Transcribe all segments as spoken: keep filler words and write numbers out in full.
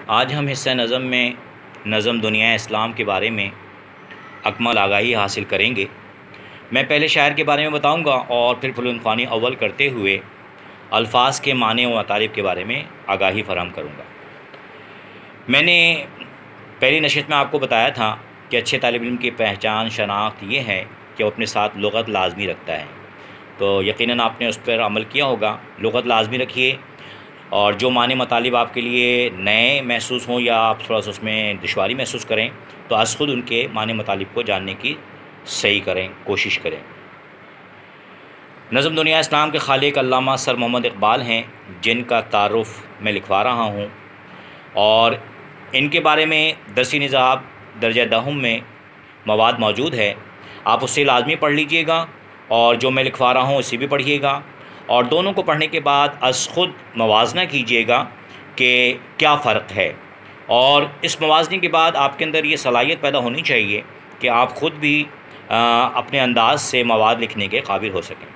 آج ہم حصہ نظم میں نظم دنیا اسلام کے بارے میں اکمل آگاہی حاصل کریں گے۔ میں پہلے شاعر کے بارے میں بتاؤں گا اور پھر فنون خوانی اول کرتے ہوئے الفاظ کے معنی و مطالب کے بارے میں آگاہی فراہم کروں گا۔ میں نے پہلی نشست میں آپ کو بتایا تھا کہ اچھے طالب علم کی پہچان شناخت یہ ہے کہ وہ اپنے ساتھ لغت لازمی رکھتا ہے، تو یقیناً آپ نے اس پر عمل کیا ہوگا۔ لغت لازمی رکھیے، اور جو معنی مطالب آپ کے لیے نئے محسوس ہوں یا آپ تھوڑا سا اس میں دشواری محسوس کریں تو از خود ان کے معنی مطالب کو جاننے کی صحیح کریں کوشش کریں۔ نظم دنیا اسلام کے خالق علامہ سر محمد اقبال ہیں، جن کا تعارف میں لکھوا رہا ہوں، اور ان کے بارے میں درسی نصاب درجہ دہم میں مواد موجود ہے۔ آپ اسے لازمی پڑھ لیجئے گا، اور جو میں لکھوا رہا ہوں اسے بھی پڑھیے گا، اور دونوں کو پڑھنے کے بعد از خود موازنہ کیجئے گا کہ کیا فرق ہے، اور اس موازنے کے بعد آپ کے اندر یہ صلاحیت پیدا ہونی چاہیے کہ آپ خود بھی اپنے انداز سے مواد لکھنے کے قابل ہو سکیں۔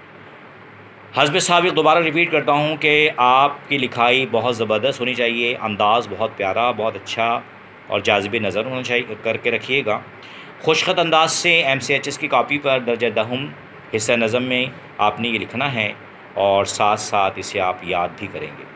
حسب سابق دوبارہ ریپیٹ کرتا ہوں کہ آپ کی لکھائی بہت زبردست ہونی چاہیے، انداز بہت پیارا، بہت اچھا اور جاذب نظر ہونا چاہیے کر کے رکھیے گا۔ خوشخط انداز سے ایم سی ایچ ایس کی کاپی پر درجہ دہم حصہ نظم میں آپ نے یہ لکھنا ہے، اور ساتھ ساتھ اسے آپ یاد بھی کریں گے۔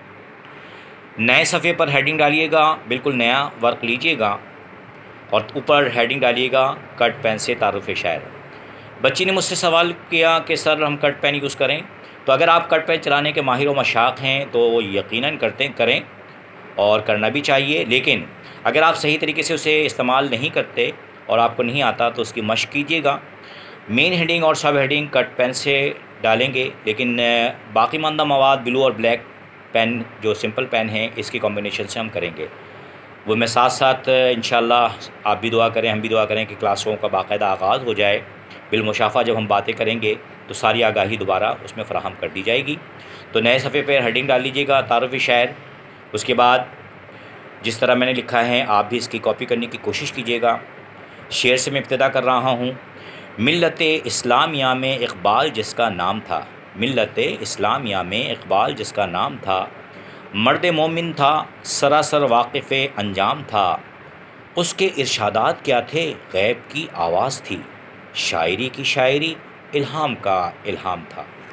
نئے صفحے پر ہیڈنگ ڈالیے گا، بالکل نیا ورک لیجئے گا، اور اوپر ہیڈنگ ڈالیے گا کٹ پین سے تعارف شاعر۔ بچی نے مجھ سے سوال کیا کہ سر ہم کٹ پین یوز کریں، تو اگر آپ کٹ پین چلانے کے ماہر و مشاق ہیں تو یقیناً کرتے کریں اور کرنا بھی چاہیے، لیکن اگر آپ صحیح طریقے سے اسے استعمال نہیں کرتے اور آپ کو نہیں آتا تو اس کی مشق کیجیے گا۔ مین ہیڈنگ اور سب ہیڈنگ کٹ پین سے ڈالیں گے، لیکن باقی ماندہ مواد بلو اور بلیک پین جو سمپل پین ہیں اس کی کمبینیشن سے ہم کریں گے۔ وہ میں ساتھ ساتھ انشاءاللہ آپ بھی دعا کریں، ہم بھی دعا کریں کہ کلاسوں کا باقاعدہ آغاز ہو جائے۔ بالمشافہ جب ہم باتیں کریں گے تو ساری آگاہی دوبارہ اس میں فراہم کر دی جائے گی۔ تو نئے صفحے پہ ہیڈنگ ڈال لیجیے گا تعارف شاعر، اس کے بعد جس طرح میں نے لکھا ہے آپ بھی اس کی کاپی کرنے کی کوشش کیجیے گا۔ شعر سے میں ابتدا کر رہا ہوں۔ ملت اسلامیہ میں اقبال جس کا نام تھا، ملت اسلامیہ میں اقبال جس کا نام تھا، مرد مومن تھا سراسر واقف انجام تھا، اس کے ارشادات کیا تھے غیب کی آواز تھی، شاعری کی شاعری الہام کا الہام تھا۔